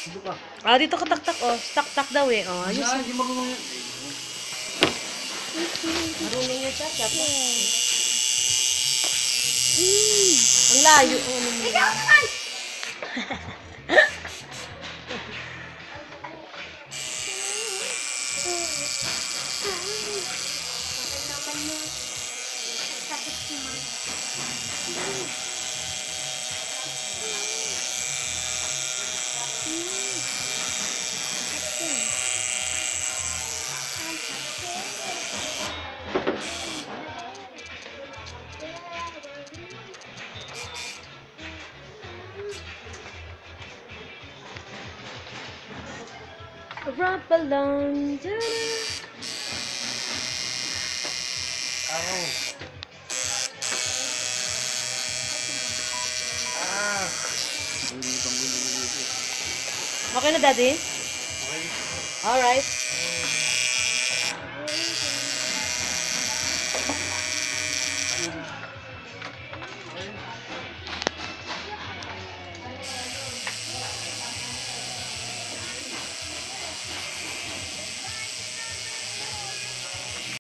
Dito ka. Ah, dito ka tak-tak, oh. Tak-tak daw eh. Oh, ayos. Ay, di marunong yan. Marunong niya siya. Ang layo. Ang ano mo. Ikaw naman! Wrap along. Araw. Ah. Okay na, Daddy? Okay. Alright.